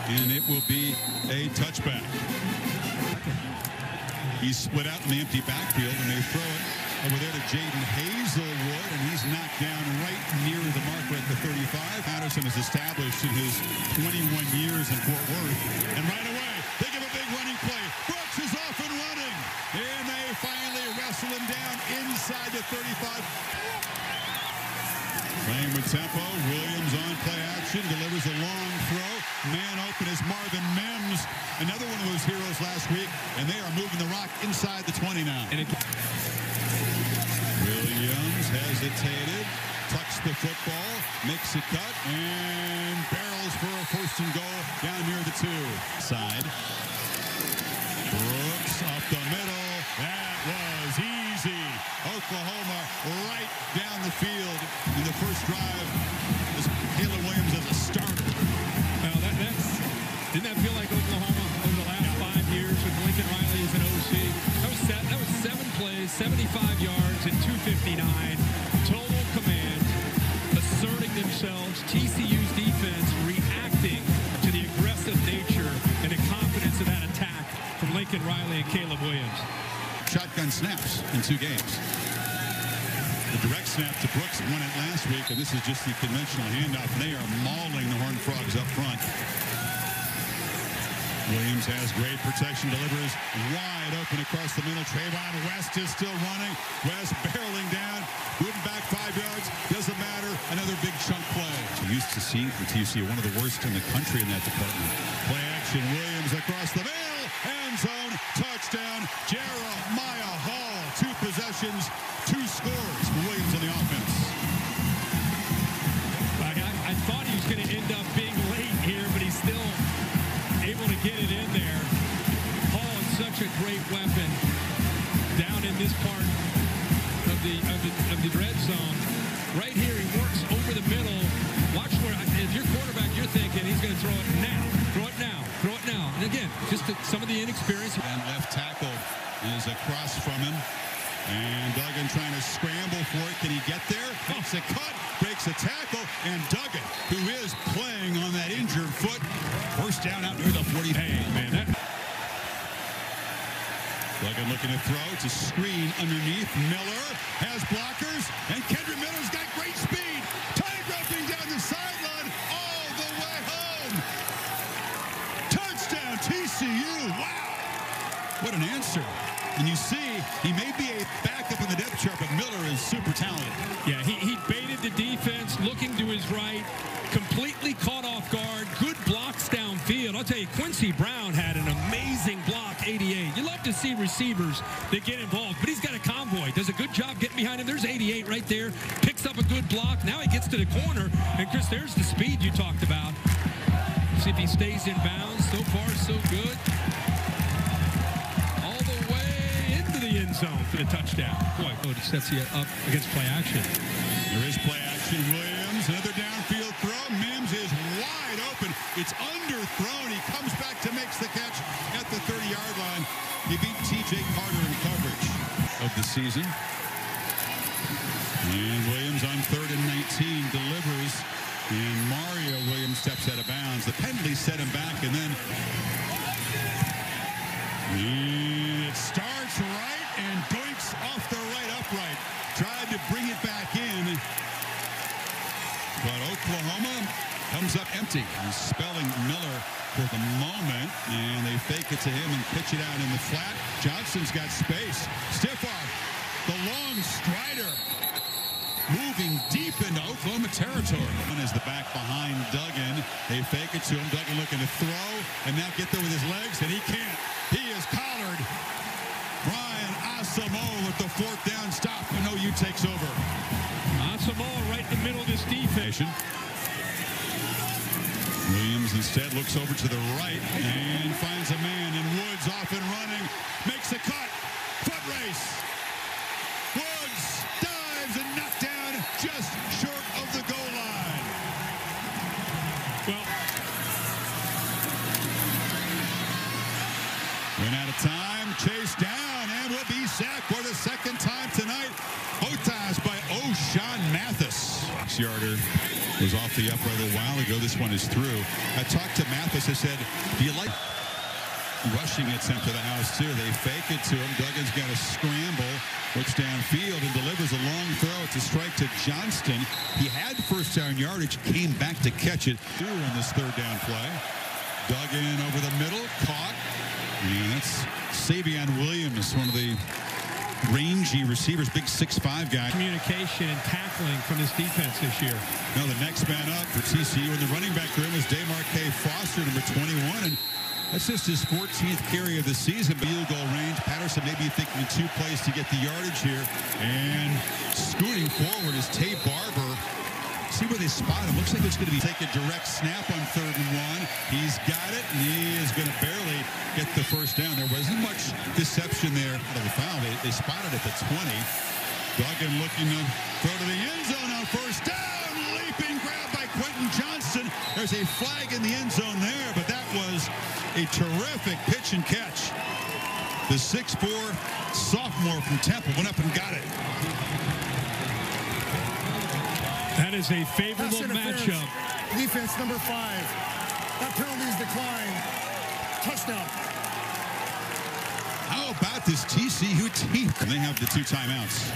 and it will be a touchback. He's split out in the empty backfield, and they throw it over there to Jaden Hazelwood, and he's knocked down right near the marker at the 35. Patterson is established in his 21 years in Fort Worth, and right away they give a big running play. Brooks is off and running, and they finally wrestle him down inside the 35. Playing with tempo, Williams on play action, delivers a long throw. Man open is Marvin Mims, another one of those heroes last week, and they are moving the rock inside the 20 now. Williams hesitated, tucks the football, makes a cut, and barrels for a first and goal down near the 2. Side. Brooks up the middle. That was easy. Oklahoma right down the field in the first drive. Caleb Williams as a starter. Well, didn't that feel like Oklahoma over the last 5 years with Lincoln Riley as an OC? That was 7 plays, 75 yards, and 259. Total command, asserting themselves. TCU's defense reacting to the aggressive nature and the confidence of that attack from Lincoln Riley and Caleb Williams. Shotgun snaps in 2 games. The direct snap to Brooks won it last week, and this is just the conventional handoff. They are mauling the Horned Frogs up front. Williams has great protection, delivers wide open across the middle. Trayvon West is still running. West barreling down, moving back 5 yards. Doesn't matter. Another big chunk play. We're used to seeing for TCU, one of the worst in the country in that department. Play action, Williams across the middle. End zone, touchdown, Jeremiah Hall. 2 possessions, 2 scores for Williams on the offense. I thought he was going to end up being late here, but he's still able to get it in there. Hall is such a great weapon down in this part of the red zone. Right here, he works over the middle. Watch where, if you're quarterback, you're thinking he's going to throw it now. Throw it now. Throw it now. And again, just some of the inexperience. And left tackle is across from him. And Duggan trying to scramble for it. Can he get there? Makes a cut, breaks a tackle, and Duggan, who is playing on that injured foot, first down out near the 40. Hey, man, Duggan looking to throw. It's a screen underneath. Miller has blockers, and Kendrick Miller's got great speed. Tight roping down the sideline all the way home. Touchdown, TCU. Wow. What an answer. And you see, he may be a backup in the depth chart, but Miller is super talented. Yeah, he baited the defense, looking to his right, completely caught off guard, good blocks downfield. I'll tell you, Quincy Brown had an amazing block, 88. You love to see receivers that get involved, but he's got a convoy. Does a good job getting behind him. There's 88 right there, picks up a good block. Now he gets to the corner, and Chris, there's the speed you talked about. See if he stays in bounds. So far, so good. End zone for the touchdown. Boy, it sets you up against play action. There is play action. Williams, another downfield throw. Mims is wide open. It's underthrown. He comes back to makes the catch at the 30-yard line. He beat T.J. Carter in coverage of the season. And Williams on 3rd and 19 delivers. And Mario Williams steps out of bounds. The penalty set him back, and then it starts right and goinks off the right upright. Tried to bring it back in, but Oklahoma comes up empty. He's spelling Miller for the moment, and they fake it to him and pitch it out in the flat. Johnson's got space. Stiff arm. The long strider moving deep into Oklahoma territory. One is the back behind Duggan. They fake it to him. Duggan looking to throw and now get there with his legs, and he can't. He is collared. Brian Asamoah with the 4th down stop, and OU takes over. Asamoah right in the middle of this defense. Williams instead looks over to the right and finds a man, and Woods off and running, makes a cut, foot race. Woods dives and knocked down just short of the goal line. Well, ran out of time, chased down, and will be sacked for the 2nd time tonight. Otas by O'Shawn Mathis. 6-yarder was was off the upright a while ago. This one is through. I talked to Mathis. I said, do you like rushing attempt to the house, too? They fake it to him. Duggan's got to scramble, looks downfield, and delivers a long throw. It's a strike to Johnston. He had first down yardage, came back to catch it in this third down play. Duggan over the middle, caught. And that's Savion Williams, one of the rangy receivers, big 6'5" guy. Communication and tackling from this defense this year. Now the next man up for TCU in the running back room is DeMarque Foster, number 21. And that's just his 14th carry of the season. Field goal range. Patterson maybe thinking in 2 plays to get the yardage here. And scooting forward is Tay Barber. See where they spot him. Looks like it's going to be take a direct snap on 3rd and 1. He's got it, and he is going to barely get the first down. There wasn't much deception there out of the foul. They spotted at the 20. Duggan looking to throw to the end zone on first down. Leaping grab by Quentin Johnston. There's a flag in the end zone there, but that was a terrific pitch and catch. The 6'4" sophomore from Temple went up and got it. That is a favorable matchup. Defense number 5. That penalty is declined. Touchdown. How about this TCU team? They have the 2 timeouts.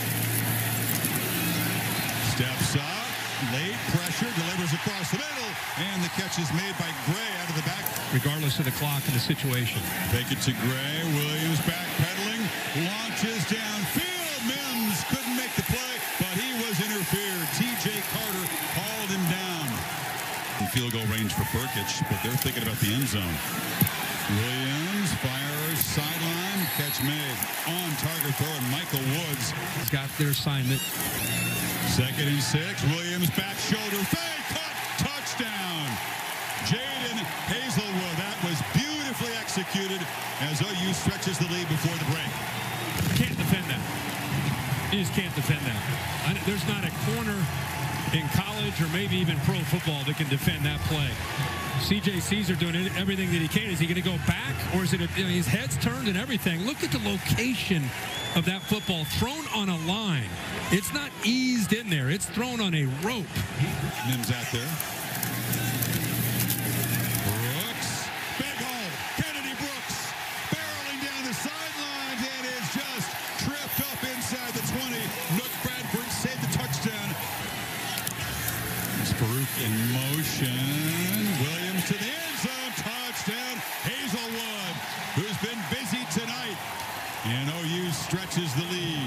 Steps up, late pressure, delivers across the middle, and the catch is made by Gray out of the back. Regardless of the clock and the situation. Take it to Gray. Williams backpedaling, launches downfield. Mims couldn't make the play, but he was interfered. T.J. Carter hauled him down. In field goal range for Burkett, but they're thinking about the end zone. Williams fires sideline, catch made. On target throw, and Michael Woods has got their assignment. 2nd and 6. Williams back shoulder fake, caught, touchdown. Jaden Hazelwood. That was beautifully executed as OU stretches the lead before the break. Can't defend that. You just can't defend that. There's not a corner in college or maybe even pro football that can defend that play. C.J. Caesar doing everything that he can. Is he going to go back, or is it his head's turned and everything? Look at the location of that football thrown on a line. It's not eased in there. It's thrown on a rope. Mims out there. Brooks. Big hole. Kennedy Brooks barreling down the sidelines and is just tripped up inside the 20. Nook Bradford saved the touchdown. It's Farouk in motion. Williams to the end zone. Touchdown. Hazelwood, who's been busy tonight. And OU stretches the lead.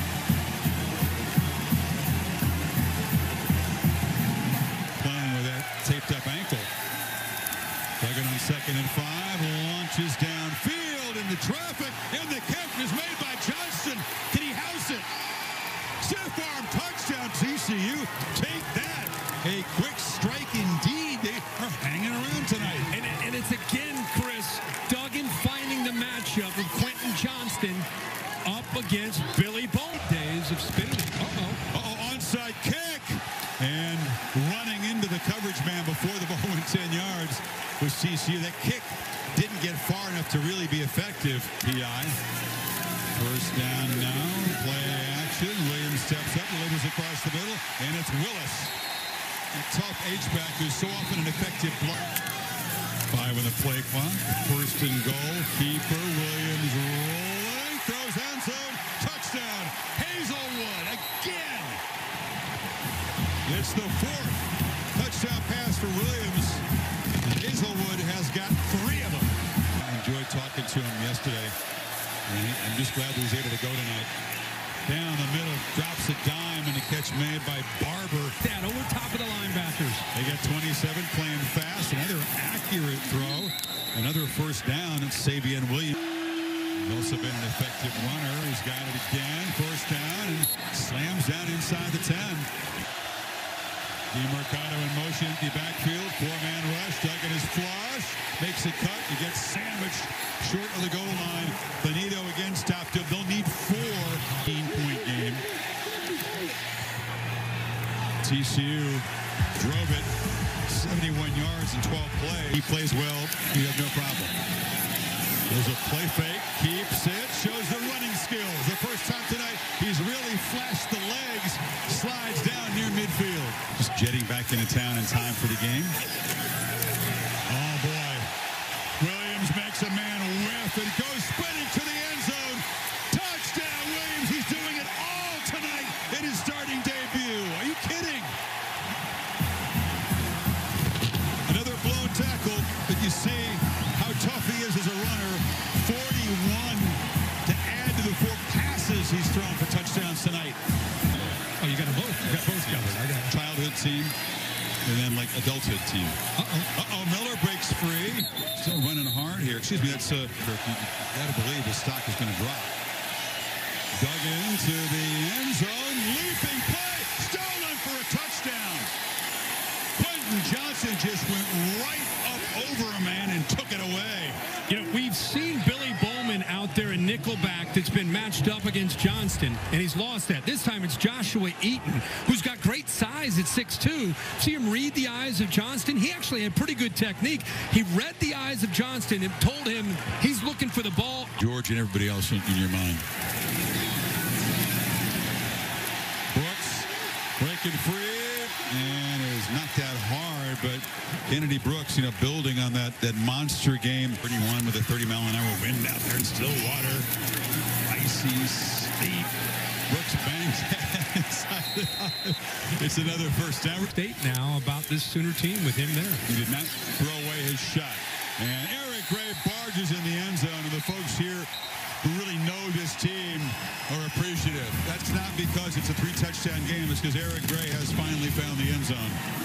Playing with that taped up ankle. Duggan on 2nd and 5. Launches downfield in the traffic. And the catch is made by Johnston. Can he house it? Stiff arm touchdown TCU. Take that. A quick strike indeed. They are hanging around tonight. And it's again, Chris, Duggan finding the matchup of Quentin Johnston up against Billy Bone. Days of spinning. Onside kick. And running into the coverage man before the ball went 10 yards was TCU. That kick didn't get far enough to really be effective. PI. First down now. Play action. Williams steps up, delivers across the middle, and it's Willis. A tough H-back who's so often an effective block. 5 on the play clock. First and goal. Keeper Williams rolling. Throws end zone. Touchdown. Hazelwood again. It's the 4th touchdown pass for Williams. Hazelwood has got 3 of them. I enjoyed talking to him yesterday. And I'm just glad he was able to go tonight. Down the middle, drops a dime, and a catch made by Barber. That over top of the linebackers. They got 27, playing fast. Another accurate throw. Another first down. It's Savion Williams. He's also been an effective runner. He's got it again. First down, and slams down inside the 10. DeMarcado in motion, the backfield, 4-man rush. Duggan is flush, makes a cut. He gets sandwiched short of the goal line. Benito again stopped him. They'll need 4. 18-point game. TCU drove it 71 yards in 12 plays. He plays well. You have no problem. There's a play fake. Keeps it. Shows the running skills. The first time tonight, he's really flashed the legs. Slides down near midfield. Just jetting back in into town in time for the game. Oh, boy. Williams makes a man whiff and goes sprinting to the end zone. Touchdown, Williams. He's doing it all tonight in his starting debut. Are you kidding? Another blown tackle, but you see how tough he is as a runner. 41 to add to the 4 passes he's thrown for touchdowns tonight. Oh, you got them both. You got both covered. I got it. Childhood team, and then like adulthood team. Uh-oh, Miller breaks free. Still running hard here. Excuse me, that's you gotta believe his stock is gonna drop. Dug into the end zone, leaping play, stolen for a touchdown. Quentin Johnson just went right up over a man and took it away. You know, we've seen Billy Bowman out there in nickelback that's been matched up against Johnston, and he's lost that. This time it's Joshua Eaton, who's got great size at 6'2". See him read the eyes of Johnston? He actually had pretty good technique. He read the eyes of Johnston and told him he's looking for the ball. George and everybody else in your mind. Brooks breaking free and is knocked out hard, but Kennedy Brooks, you know, building on that monster game. 31 with a 30-mile-an-hour wind out there in Stillwater. Icy, steep. Brooks bangs inside. It's another first down. State now about this Sooner team with him there. He did not throw away his shot. And Eric Gray barges in the end zone, and the folks here who really know this team are appreciative. That's not because it's a 3-touchdown game. It's because Eric Gray has finally found the end zone.